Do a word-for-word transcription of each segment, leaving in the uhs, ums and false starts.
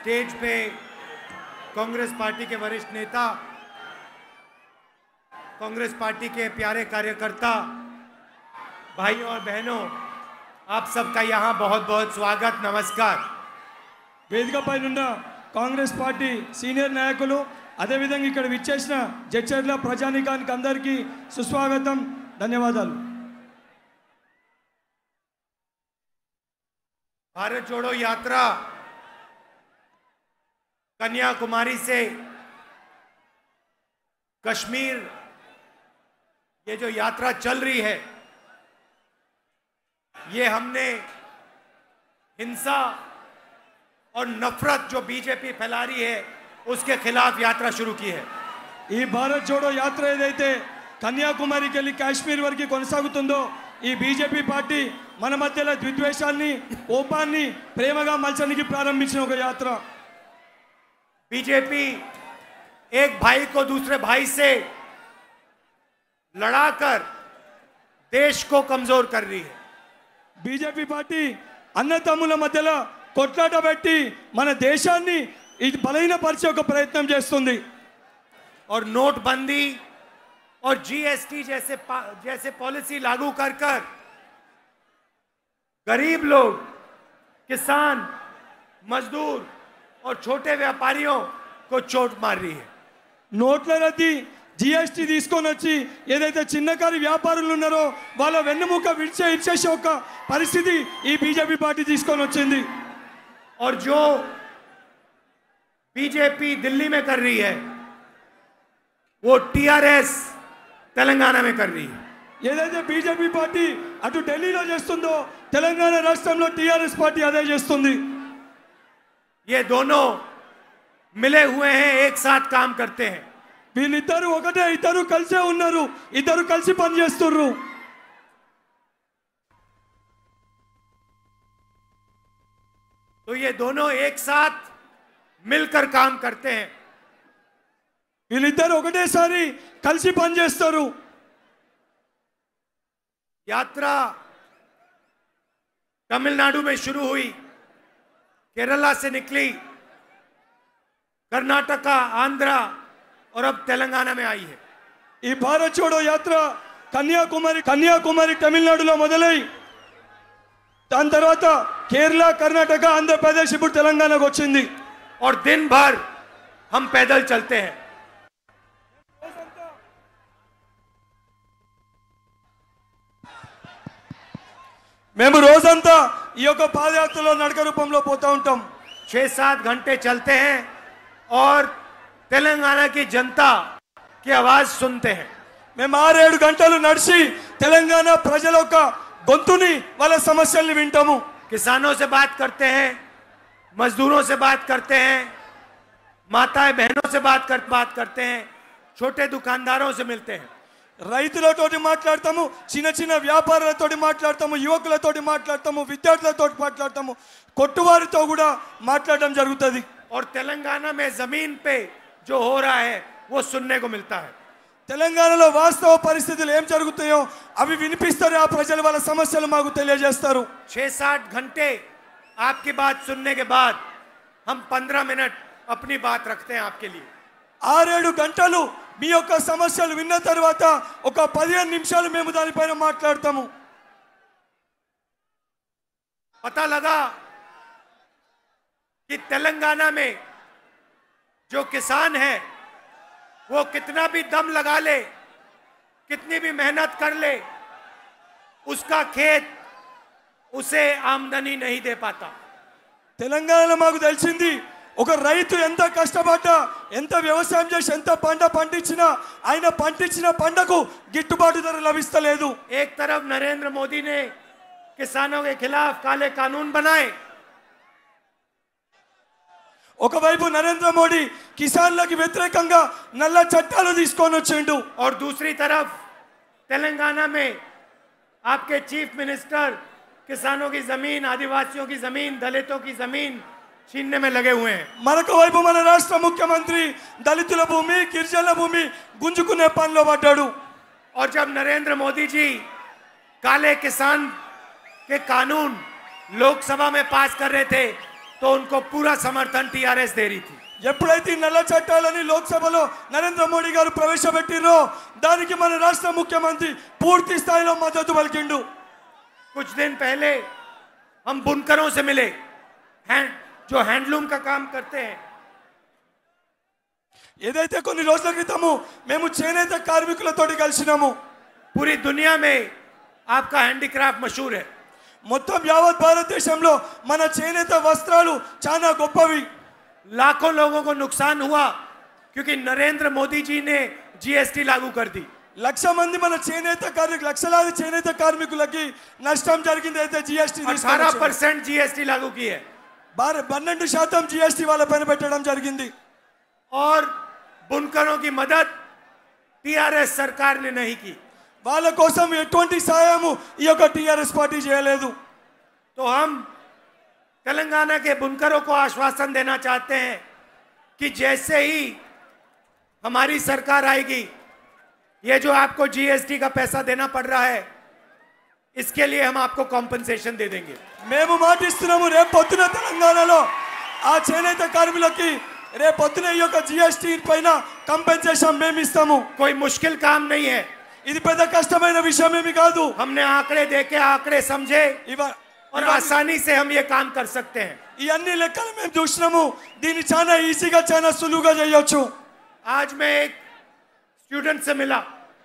Stage पे Congress party के वरिष्ठ नेता, कांग्रेस पार्टी के प्यारे कार्यकर्ता, भाइयों और बहनों, आप सबका यहाँ बहुत बहुत स्वागत, नमस्कार। వేదికపైనున్న కాంగ్రెస్ పార్టీ సీనియర్ నాయకులు అదే విధంగా ఇక్కడ విచ్చేసిన జడ్చర్ల ప్రజానీకానికి అందరికీ సుస్వాగతం, ధన్యవాదాలు। भारत जोड़ो यात्रा कन्याकुमारी से कश्मीर, ये जो यात्रा चल रही है, ये हमने हिंसा और नफरत जो बीजेपी फैला रही है उसके खिलाफ यात्रा शुरू की है। ఈ భారత్ జోడో యాత్ర ఏదైతే కన్యాకుమారికి వెళ్ళి కాశ్మీర్ వరకు కొనసాగుతుందో, ఈ బీజేపీ పార్టీ మన మధ్యలో ద్విద్వేషాన్ని, కోపాన్ని ప్రేమగా మలచడానికి ప్రారంభించిన ఒక యాత్ర। बीजेपी एक भाई को दूसरे भाई से लड़ाकर देश को कमजोर कर रही है। బీజేపీ పార్టీ అన్న తమ్ముల మధ్యలో కొట్లాట పెట్టి మన దేశాన్ని ఇది బలహీనపరిచే ఒక ప్రయత్నం చేస్తుంది। और नोटबंदी और जीएसटी जैसे जैसे पॉलिसी लागू कर कर गरीब लोग, किसान, मजदूर और छोटे व्यापारियों को चोट मार रही है। నోట్ల రద్దు, జిఎస్టీ తీసుకొని వచ్చి ఏదైతే చిన్నకారు వ్యాపారులు ఉన్నారో వాళ్ళ వెన్నుముక విడిచే ఇచ్చేసే ఒక పరిస్థితి ఈ బీజేపీ పార్టీ తీసుకొని వచ్చింది। और जो बीजेपी दिल्ली में कर रही है वो टीआरएस तेलंगाना में कर रही है। ఏదైతే బీజేపీ పార్టీ అటు ఢిల్లీలో చేస్తుందో తెలంగాణ రాష్ట్రంలో టీఆర్ఎస్ పార్టీ అదే చేస్తుంది। ये दोनों मिले हुए हैं, एक साथ काम करते हैं। వీళ్ళిద్దరు ఒకటే, ఇద్దరు కలిసే ఉన్నారు, ఇద్దరు కలిసి పనిచేస్తున్నారు। तो ये दोनों एक साथ मिलकर काम करते हैं। వీళ్ళిద్దరు ఒకటేసారి కలిసి పనిచేస్తారు। यात्रा तमिलनाडु में शुरू हुई, केरला से निकली, कर्नाटका, आंध्रा और अब तेलंगाना में आई है। ఈ భారత్ జోడో యాత్ర కన్యాకుమారి కన్యాకుమారి తమిళనాడులో మొదలై దాని తర్వాత కేరళ, కర్ణాటక, ఆంధ్రప్రదేశ్, ఇప్పుడు తెలంగాణకు వచ్చింది। और दिन भर हम पैदल चलते हैं। మేము రోజంతా ఈ యొక్క పాదయాత్రలో నడక రూపంలో పోతా ఉంటాం। छह सात घंटे चलते हैं और तेलंगाना की जनता की आवाज सुनते हैं। మేము ఆరేడు గంటలు నడిచి తెలంగాణ ప్రజల యొక్క గొంతుని, వాళ్ళ సమస్యల్ని వింటాము। किसानों से बात करते हैं, मजदूरों से बात करते हैं, माताएं बहनों से बात कर बात करते हैं, छोटे दुकानदारों से मिलते हैं। రైతులతోటి మాట్లాడతాము, చిన్న చిన్న వ్యాపారులతోటి మాట్లాడతాము, యువకులతోటి మాట్లాడతాము, విద్యార్థులతోటి మాట్లాడతాము, కొట్టువారితో కూడా మాట్లాడడం జరుగుతుంది। और तेलंगाना में जमीन पे जो हो रहा है वो सुनने को मिलता है। తెలంగాణలో వాస్తవ పరిస్థితులు ఏం జరుగుతాయో అవి వినిపిస్తారు, ఆ ప్రజలు వాళ్ళ సమస్యలు మాకు తెలియజేస్తారు। छह सात घंटे आपकी बात सुनने के बाद हम पंद्रह मिनट अपनी बात रखते हैं आपके लिए। ఆరేడు గంటలు మీ యొక్క సమస్యలు విన్న తర్వాత ఒక పదిహేను నిమిషాలు మేము దానిపైన మాట్లాడతాము। पता लगा कि तेलंगाना में जो किसान है वो कितना भी दम लगा ले, कितनी भी मेहनत कर ले, उसका खेत उसे आमदनी नहीं दे पाता। తెలంగాణలో మాకు తెలిసింది, ఒక రైతు ఎంత కష్టపడ్డా, ఎంత వ్యవసాయం చేసి ఎంత పంట పండించినా ఆయన పండించిన పంటకు గిట్టుబాటు ధర లభిస్తలేదు। एक तरफ नरेंद्र मोदी ने किसानों के खिलाफ काले कानून बनाए, ఒకవైపు నరేంద్ర మోడీ కిసాన్లకు వ్యతిరేకంగా నల్ల చట్టాలు తీసుకొని వచ్చిండు, और दूसरी तरफ तेलंगाना में आपके चीफ मिनिस्टर किसानों की जमीन, आदिवासियों की जमीन, दलितों की जमीन छीनने में लगे हुए हैं। మరొక వైపు మన రాష్ట్ర ముఖ్యమంత్రి దళితుల భూమి, గిరిజనుల భూమి గుంజుకునే పనిలో పడ్డాడు। और जब नरेंद्र मोदी जी काले किसान के कानून लोकसभा में पास कर रहे थे तो उनको पूरा समर्थन टीआरएस दे रही थी। ఎప్పుడైతే ఈ నల్ల చట్టాలని లోక్సభలో నరేంద్ర మోడీ గారు ప్రవేశపెట్టిరో దానికి మన రాష్ట్ర ముఖ్యమంత్రి పూర్తి స్థాయిలో మద్దతు పలికిండు। कुछ दिन पहले हम बुनकरों से मिले, हैंड जो हैंडलूम का काम करते हैं। ఏదైతే కొన్ని రోజుల క్రితము మేము చేనేత కార్మికులతోటి కలిసినాము। पूरी दुनिया में आपका हैंडीक्राफ्ट मशहूर है। మొత్తం యావత్ భారతదేశంలో మన చేనేత వస్త్రాలు చాలా గొప్పవి। लाखों लोगों को नुकसान हुआ क्योंकि नरेंद्र मोदी जी ने जीएसटी लागू कर दी। లక్ష మంది మన చేనేత కార్మికులు లక్షలాది చేనేత కార్మికులకి నష్టం జరిగింది। అయితే జీఎస్టీ अठारह परसेंट जीएसटी लागू की है పన్నెండు శాతం జీఎస్టీ వాళ్ళ పైన పెట్టడం జరిగింది। और बुनकरों की मदद टीआरएस सरकार ने नहीं की। వాళ్ళ కోసం ఎటువంటి సహాయము ఈ యొక్క టీఆర్ఎస్ పార్టీ చేయలేదు। तो हम तेलंगाना के बुनकरों को आश्वासन देना चाहते हैं कि जैसे ही हमारी सरकार आएगी, ये जो आपको जीएसटी का पैसा देना पड़ रहा है, इसके लिए हम आपको कॉम्पनसेशन दे देंगे। మేము మాటిస్తున్నాము రేపు పొద్దున తెలంగాణలో ఆ చేనేత కార్మికులకి రేపు పొద్దున ఈ యొక్క జీఎస్టీ పైన కంపెన్సేషన్ మేము ఇస్తాము। कोई मुश्किल काम नहीं है, ఇది పెద్ద కష్టమైన విషయం ఏమీ కాదు। हमने आंकड़े देखे, आंकड़े समझे और आसानी से हम ये काम कर सकते हैं। ఈ అన్ని లెక్కలు మేము చూసినాము, దీన్ని చాలా ఈజీగా చాలా సులువుగా చేయొచ్చు। आज मैं एक स्टूडेंट से मिला,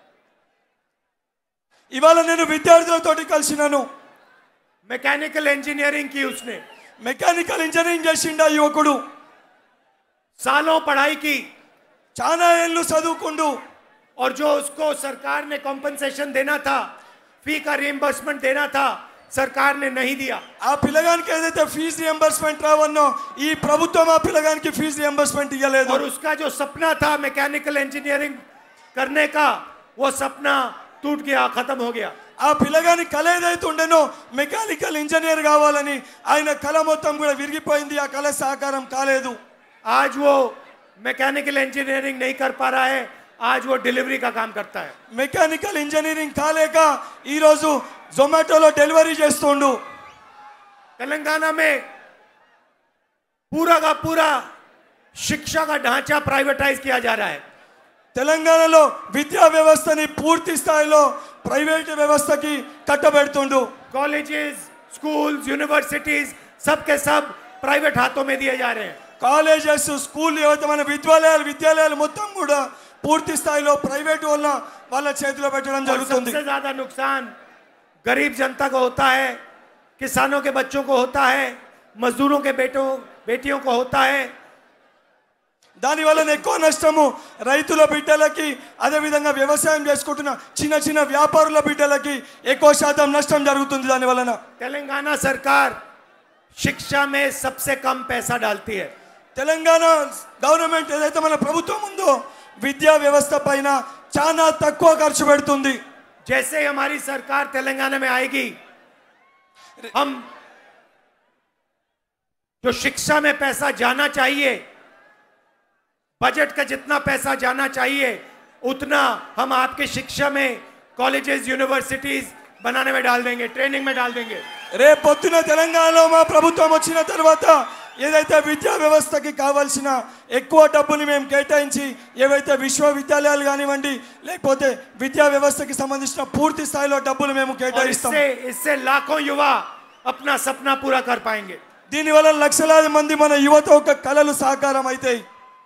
ఇవాళ నేను విద్యార్థులతోటి కలిసినాను। मैकेनिकल इंजीनियरिंग की उसने, మెకానికల్ ఇంజనీరింగ్ చేసిండా యువకుడు। सालों पढ़ाई की చాలా ఏళ్ళు చదువుకుండు। और जो उसको सरकार ने कॉम्पनसेशन देना था, फी का रिइंबर्समेंट देना था, सरकार ने नहीं दिया। ఆ పిల్లగానికి ఏదైతే ఫీజు రియంబర్స్మెంట్ రావన్నో ఈ ప్రభుత్వం ఆ పిల్లగానికి ఫీజు రియంబర్స్మెంట్ ఇవ్వలేదు। और उसका जो सपना था मैकेनिकल इंजीनियरिंग करने का, वो सपना टूट गया, खत्म हो गया। ఆ పిల్లగాని కళ ఏదైతే ఉండేనో మెకానికల్ ఇంజనీర్ కావాలని ఆయన కళ మొత్తం కూడా విరిగిపోయింది। ఆ కళ సాకారం కాలేదు। आज वो मैकेनिकल इंजीनियरिंग नहीं कर पा रहा है, आज वो डिलीवरी का काम करता है। మెకానికల్ ఇంజనీరింగ్ కాలేక ఈ రోజు జొమాటోలో డెలివరీ చేస్తుండు। तेलंगाना में पूरा का पूरा शिक्षा का ढांचा प्राइवेटाइज किया जा रहा है। తెలంగాణలో విద్యా వ్యవస్థని పూర్తి స్థాయిలో ప్రైవేట్ వ్యవస్థకి కట్టబెడుతుండు। कॉलेजेस, स्कूल्स, यूनिवर्सिटीज सब के सब प्राइवेट हाथों में दिए जा रहे हैं। కాలేజెస్, స్కూల్ ఏవైతే మన విద్యాలయాలు విద్యాలయాలు మొత్తం కూడా పూర్తి స్థాయిలో ప్రైవేట్ వాళ్ళ వాళ్ళ చేతిలో పెట్టడం और జరుగుతుంది। सबसे ज्यादा नुकसान गरीब जनता को होता है, किसानों के बच्चों को होता है, मजदूरों के बेटों बेटियों को होता है। దాని వల్ల ఎక్కువ నష్టము రైతుల బిడ్డలకి, అదే విధంగా వ్యవసాయం చేసుకుంటున్న చిన్న చిన్న వ్యాపారుల బిడ్డలకి ఎక్కువ శాతం నష్టం జరుగుతుంది దాని వలన। तेलंगाना सरकार शिक्षा में सबसे कम पैसा डालती है। తెలంగాణ గవర్నమెంట్ ఏదైతే మన ప్రభుత్వం ఉందో విద్యా వ్యవస్థ పైన చాలా తక్కువ ఖర్చు పెడుతుంది। जैसे ही हमारी सरकार तेलंगाना में आएगी, हम जो शिक्षा में पैसा जाना चाहिए, बजट का जितना पैसा जाना चाहिए, उतना हम आपके शिक्षा में कॉलेजेस, यूनिवर्सिटीज बनाने में डाल देंगे, ट्रेनिंग में डाल देंगे। రేపు పొద్దున తెలంగాణలో మా ప్రభుత్వం వచ్చిన తర్వాత ఏదైతే విద్యా వ్యవస్థకి కావాల్సిన ఎక్కువ డబ్బుని మేము కేటాయించి ఏవైతే విశ్వవిద్యాలయాలు కానివ్వండి లేకపోతే విద్యా వ్యవస్థకి సంబంధించిన పూర్తి స్థాయిలో డబ్బులు మేము కేటాయిస్తాం। इससे इससे लाखों युवा अपना सपना पूरा कर पाएंगे। దీనివల్ల లక్షలాది మంది మన యువత ఒక కలలు సాకారం అవుతాయి।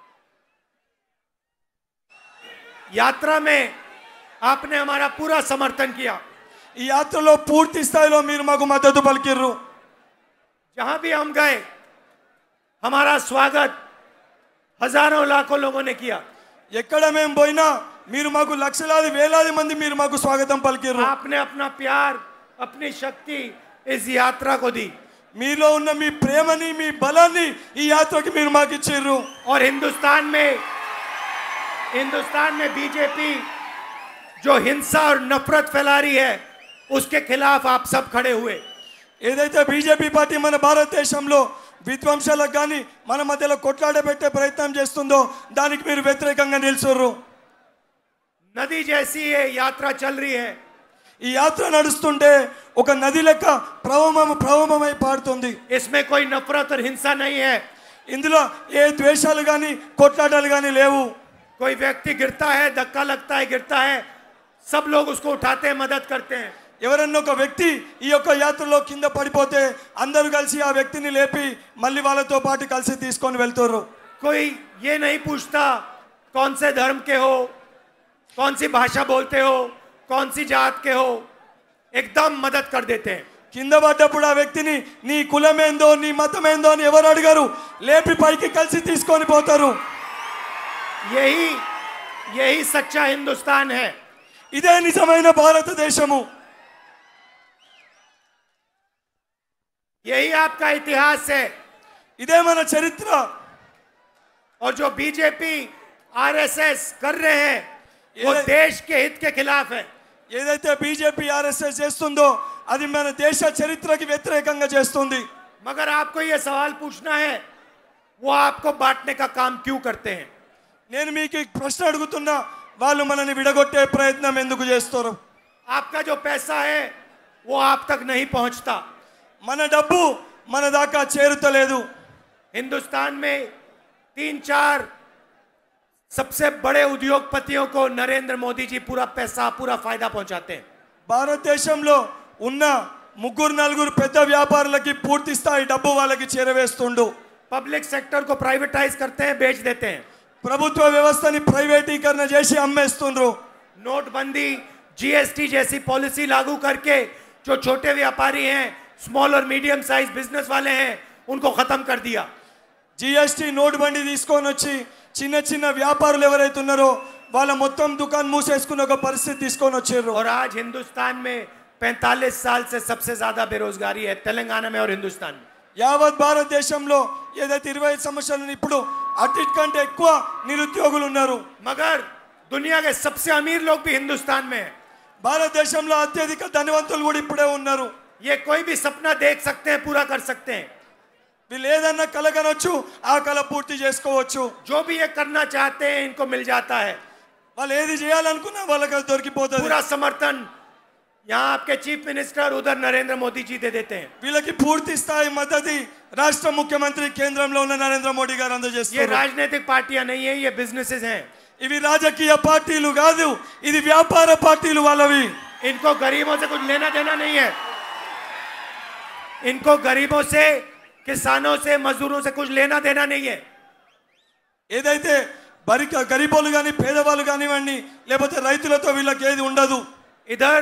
यात्रा में आपने हमारा पूरा समर्थन किया। ఈ యాత్రలో పూర్తి స్థాయిలో మీరు మాకు మద్దతు పలికిర్రు। जहां भी हम गए, हमारा स्वागत हजारों लाखों लोगों ने किया। ఎక్కడ మేము పోయినా మీరు మాకు లక్షలాది వేలాది మంది మీరు మాకు స్వాగతం పలికిర్రు। आपने अपना प्यार, अपनी शक्ति इस यात्रा को दी। మీలో ఉన్న మీ ప్రేమని మీ బలాన్ని ఈ యాత్రకి మీరు మాకు ఇచ్చిర్రు। और हिंदुस्तान में हिंदुस्तान में बीजेपी जो हिंसा और नफरत फैला रही है, उसके खिलाफ आप सब खड़े हुए। ఏదైతే బీజేపీ పార్టీ మన భారతదేశంలో విధ్వంసాలకు కానీ మన మధ్యలో కొట్లాడబెట్టే ప్రయత్నం చేస్తుందో దానికి మీరు వ్యతిరేకంగా నిల్చుర్రు। नदी जैसी ये यात्रा चल रही है। ఈ యాత్ర నడుస్తుంటే ఒక నది లెక్క ప్రవహం ప్రవహమై పారుతుంది. इसमें कोई नफरत और हिंसा नहीं है. ఇందులో ఏ ద్వేషాలు గాని కొట్లాటలు గాని లేవు. कोई व्यक्ति गिरता है, धक्का लगता है, गिरता है, सब लोग उसको उठाते हैं, मदद करते हैं. ఎవరన్నా ఒక వ్యక్తి ఈ యొక్క యాత్రలో కింద పడిపోతే అందరూ కలిసి ఆ వ్యక్తిని లేపి మళ్ళీ వాళ్ళతో పాటు కలిసి తీసుకొని వెళ్తారు. कोई ये नहीं पूछता कौन से धर्म के हो, कौन सी भाषा बोलते हो, कौन सी जात के हो, एकदम मदद कर देते हैं. కింద పడ్డప్పుడు ఆ వ్యక్తిని నీ కులమేందో నీ మతమేందో అని ఎవరు అడిగారు, లేపి పైకి కలిసి తీసుకొని పోతారు. यही यही सच्चा हिंदुस्तान है. ఇదే నిజమైన భారతదేశము. यही आपका इतिहास है. ఇదే మన చరిత్ర. और जो बीजेपी आरएसएस कर रहे हैं वो ये- देश के हित के खिलाफ है. ఏదైతే బీజేపీ ఆర్ఎస్ఎస్ చేస్తుందో అది మన దేశ చరిత్రకి వ్యతిరేకంగా చేస్తుంది. मगर आपको ये सवाल पूछना है वो आपको बांटने का काम क्यों करते हैं. నేను మీకు ఈ ప్రశ్న అడుగుతున్నా, వాళ్ళు మనని విడగొట్టే ప్రయత్నం ఎందుకు చేస్తారు? आपका जो पैसा है वो आप तक नहीं पहुंचता. మన డబ్బు మన దాకా చేరుతలేదు. हिंदुस्तान में तीन चार सबसे बड़े उद्योगपतियों को नरेंद्र मोदी जी पूरा पैसा पूरा फायदा पहुंचाते हैं. భారతదేశంలో ఉన్న ముగ్గురు నలుగురు పెద్ద వ్యాపారులకి పూర్తి స్థాయి డబ్బు వాళ్ళకి చేరవేస్తుండు. पब्लिक सेक्टर को प्राइवेटाइज करते हैं, बेच देते हैं. ప్రభుత్వ వ్యవస్థని ప్రైవేటీకరణ చేసి అమ్మేస్తుండ్రు. नोटबंदी, जीएसटी जैसी पॉलिसी लागू करके जो छोटे व्यापारी हैं, स्मॉल और मीडियम साइज बिजनेस वाले हैं, उनको खत्म कर दिया. జిఎస్టీ నోట్ బండి తీసుకొని వచ్చి చిన్న చిన్న వ్యాపారులు ఎవరైతే ఉన్నారో వాళ్ళ మొత్తం దుకాణం మూసేసుకున్న ఒక పరిస్థితి తీసుకొని వచ్చారు. और आज हिंदुस्तान में पैंतालीस साल से सबसे ज्यादा बेरोजगारी है, तेलंगाना में और हिंदुस्तान में. యావత్ భారతదేశంలో ఏదైతే ఇరవై ఐదు సంవత్సరాలు ఇప్పుడు అన్నిటికంటే ఎక్కువ నిరుద్యోగులు ఉన్నారు. मगर दुनिया के सबसे अमीर लोग भी हिंदुस्तान में हैं. భారతదేశంలో అత్యధిక ధనవంతులు కూడా ఇప్పుడే ఉన్నారు. ये कोई भी सपना देख सकते हैं, पूरा कर सकते हैं. వీళ్ళు ఏదన్నా కల కనొచ్చు, ఆ కల పూర్తి చేసుకోవచ్చు. जो भी ये करना चाहते हैं इनको मिल जाता है. వాళ్ళు ఏది చేయాలనుకున్నా వాళ్ళకి అది దొరికిపోతుంది. पूरा समर्थन यहाँ आपके चीफ मिनिस्टर, उधर नरेंद्र मोदी जी दे देते हैं. వీళ్ళకి పూర్తి స్థాయి మద్దతు రాష్ట్ర ముఖ్యమంత్రి కేంద్రంలో ఉన్న నరేంద్ర మోడీ గారు ये అందజేస్తారు. राजनीतिक पार्टियां नहीं है, ये बिजनेसेस हैं. ఇవి రాజకీయ పార్టీలు కాదు, ఇది వ్యాపార పార్టీలు వాళ్ళవి. इनको गरीबों से कुछ लेना देना नहीं है. इनको गरीबों से, किसानों से, मजदूरों से कुछ लेना देना नहीं है. ఏదైతే బరి గరీబోలు కానీ పేదవాళ్ళు కానివ్వండి లేకపోతే రైతులతో వీళ్ళకి ఏది ఉండదు. इधर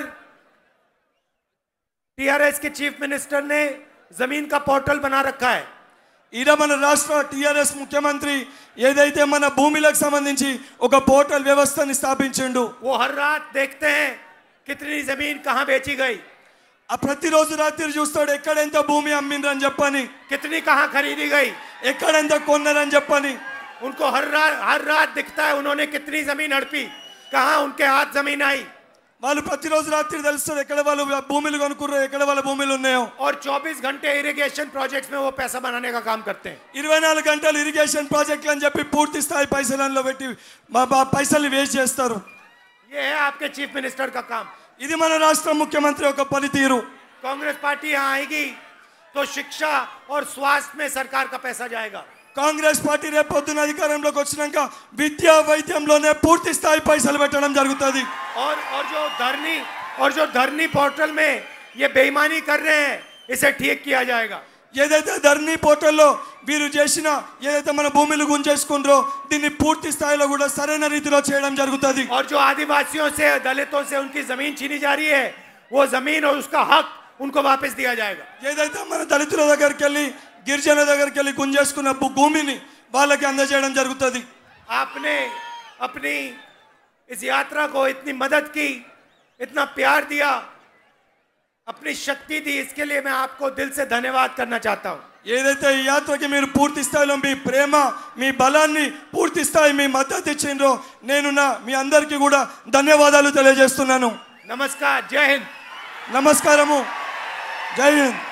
टीआरएस के चीफ मिनिस्टर ने जमीन का पोर्टल बना रखा है. ఈడ మన రాష్ట్ర టిఆర్ఎస్ ముఖ్యమంత్రి ఏదైతే మన భూమిలకు సంబంధించి ఒక పోర్టల్ వ్యవస్థని స్థాపించిండు. वो हर रात देखते हैं कितनी जमीन कहां बेची गई, ఆ ప్రతిరోజు రాత్రి చూస్తాడు ఎక్కడ ఎంత భూమి అమ్మిండ్రని చెప్పని, कितनी कहां खरीदी गई. ఎక్కడ ఎంత కొన్నారని చెప్పని. उनको हर रात हर रात दिखता है उन्होंने कितनी जमीन हड़पी, कहां उनके हाथ जमीन आई. వాళ్ళు ప్రతిరోజు రాత్రి తెలుస్తుంది ఎక్కడ వాళ్ళు భూములు కొనుక్కుర్రో, ఎక్కడ వాళ్ళ భూములు ఉన్నాయో. और चौबीस घंटे इरिगेशन प्रोजेक्ट्स में वो पैसा बनाने का काम करते हैं. ఇరవై నాలుగు గంటలు ఇరిగేషన్ ప్రాజెక్టులు అని చెప్పి పూర్తి స్థాయి పైసలలో పెట్టి పైసలు వేస్ట్ చేస్తారు. ये है आपके चीफ मिनिस्टर का काम. ఇది మన రాష్ట్ర ముఖ్యమంత్రి యొక్క పనితీరు. कांग्रेस पार्टी यहाँ आएगी तो शिक्षा और स्वास्थ्य में सरकार का पैसा जाएगा. కాంగ్రెస్ పార్టీ రేపు పొద్దున అధికారంలోకి వచ్చినాక విద్యా వైద్యంలోనే పూర్తి స్థాయి పైసలు పెట్టడం జరుగుతుంది. और और जो धरनी और जो धरनी पोर्टल में ये बेईमानी कर रहे हैं इसे ठीक किया जाएगा. ఏదైతే ధర్నీ పోర్టల్లో వీరు చేసిన ఏదైతే మన భూములు గుంజేసుకుంటారో దీన్ని పూర్తి స్థాయిలో కూడా సరైన రీతిలో చేయడం జరుగుతుంది. और जो आदिवासियों से, दलितों से उनकी जमीन छीनी जा रही है वो जमीन और उसका हक उनको वापस दिया जाएगा. ఏదైతే మన దళితుల దగ్గరికి వెళ్ళి గిరిజనుల దగ్గరికి వెళ్ళి గుంజేసుకున్న భూమిని వాళ్ళకి అందజేయడం జరుగుతుంది. आपने अपनी इस यात्रा को इतनी मदद की, इतना प्यार दिया, अपनी शक्ति दी, इसके लिए मैं आपको दिल से धन्यवाद करना चाहता हूं. ఏదైతే ఈ యాత్రకి మీరు పూర్తి స్థాయిలో మీ ప్రేమ మీ బలాన్ని పూర్తి స్థాయి మీ మద్దతు ఇచ్చిండ్రో నేను నా మీ అందరికీ కూడా ధన్యవాదాలు తెలియజేస్తున్నాను. नमस्कार, जय हिंद. నమస్కారము, జై హింద్.